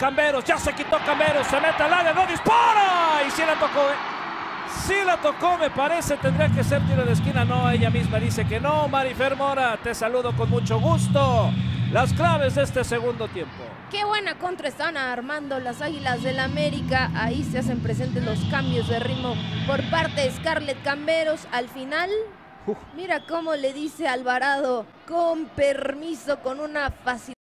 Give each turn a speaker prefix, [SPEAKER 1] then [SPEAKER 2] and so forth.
[SPEAKER 1] Camberos, ya se quitó Camberos, se mete al área, no dispara. Y sí la tocó, sí la tocó, me parece, tendría que ser tiro de esquina. No, ella misma dice que no. Marifer Mora, te saludo con mucho gusto. Las claves de este segundo tiempo.
[SPEAKER 2] Qué buena contra están armando las Águilas del América. Ahí se hacen presentes los cambios de ritmo por parte de Scarlett Camberos. Al final, mira cómo le dice Alvarado, con permiso, con una facilidad.